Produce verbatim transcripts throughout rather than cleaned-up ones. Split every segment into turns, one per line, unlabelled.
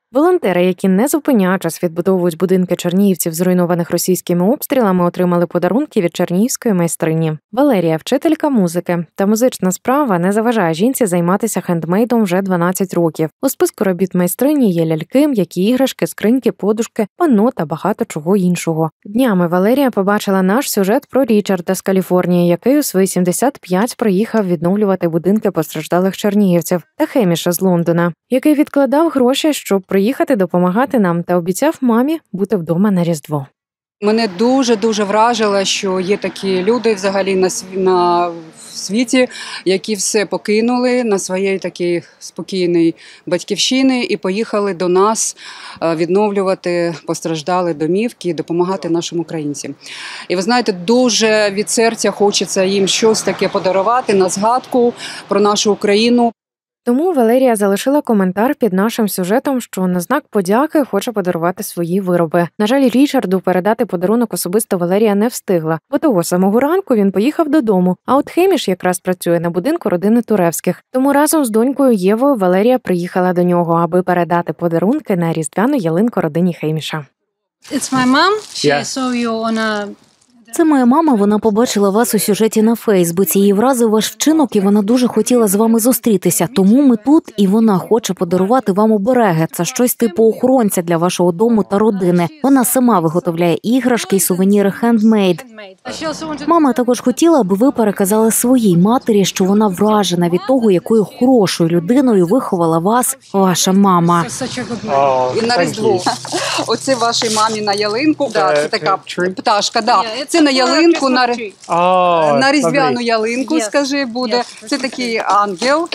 Волонтери, які не зупиняючись відбудовують будинки чернігівців, зруйнованих російськими обстрілами, отримали подарунки від чернігівської майстрині. Валерія – вчителька музики. Та музична справа не заважає жінці займатися хендмейдом вже дванадцять років. У списку робіт майстрині є ляльки, м'які іграшки, скриньки, подушки, панно та багато чого іншого. Днями Валерія побачила наш сюжет про Річарда з Каліфорнії, який у свої сімдесят п'ять приїхав відновлювати будинки постраждалих чернігівців, та Хеміша з Лондона, який відкладав гроші, щоб приїхати допомагати нам, та обіцяв мамі бути вдома на Різдво.
Мене дуже-дуже вражило, що є такі люди взагалі на, на світі, які все покинули на своїй такій спокійній батьківщині і поїхали до нас відновлювати постраждалі домівки і допомагати нашим українцям. І ви знаєте, дуже від серця хочеться їм щось таке подарувати на згадку про нашу Україну.
Тому Валерія залишила коментар під нашим сюжетом, що на знак подяки хоче подарувати свої вироби. На жаль, Річарду передати подарунок особисто Валерія не встигла, бо того самого ранку він поїхав додому, а от Хеміш якраз працює на будинку родини Туревських. Тому разом з донькою Євою Валерія приїхала до нього, аби передати подарунки на різдвяну ялинку родині Хеміша.
It's my mom. She yeah. saw you on a...
Це моя мама, вона побачила вас у сюжеті на Фейсбуці. Її вразив ваш вчинок, і вона дуже хотіла з вами зустрітися. Тому ми тут, і вона хоче подарувати вам обереги. Це щось типу охоронця для вашого дому та родини. Вона сама виготовляє іграшки і сувеніри хендмейд. Мама також хотіла, аби ви переказали своїй матері, що вона вражена від того, якою хорошою людиною виховала вас ваша мама.
Oh, і на Різдво. Оце вашій мамі на ялинку. Да, це така пташка. Да. Це на ялинку, на, oh, на різдвяну ялинку, yes. скажи, буде. Yes. Це такий ангел.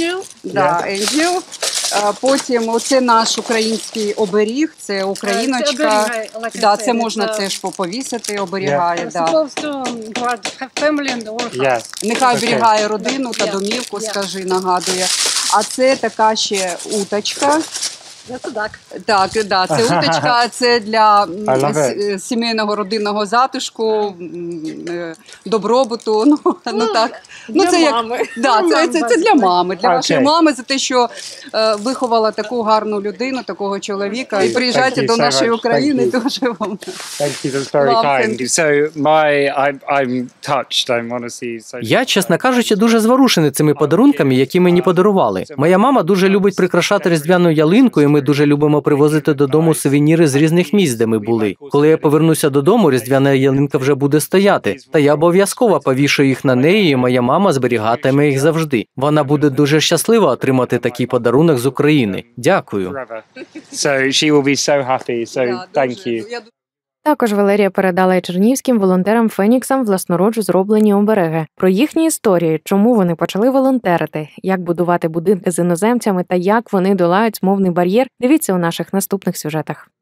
Да, ангел. Yeah. Потім оце наш український оберіг, це україночка. Це, да, це можна це теж повісити, оберігає. Yeah. Да. Yes. Нехай оберігає родину та домівку, yeah. скажи, нагадує. А це така ще уточка.
Так,
так, да, це уточка, це для сімейного родинного затишку, добробуту. Ну, ну так, ну це як да, це, це, це для мами, для okay. вашої мами за те, що е, виховала таку гарну людину, такого чоловіка. І приїжджайте до нашої України, дуже вам.
Я, чесно кажучи, дуже зворушений цими подарунками, які мені подарували. Моя мама дуже любить прикрашати різдвяну ялинку, і ми дуже любимо привозити додому сувеніри з різних місць, де ми були. Коли я повернуся додому, різдвяна ялинка вже буде стояти. Та я обов'язково повішу їх на неї, і моя мама зберігатиме їх завжди. Вона буде дуже щаслива отримати такий подарунок з України. Дякую.
Також Валерія передала і чернігівським волонтерам-феніксам власноруч зроблені обереги. Про їхні історії, чому вони почали волонтерити, як будувати будинки з іноземцями та як вони долають мовний бар'єр, дивіться у наших наступних сюжетах.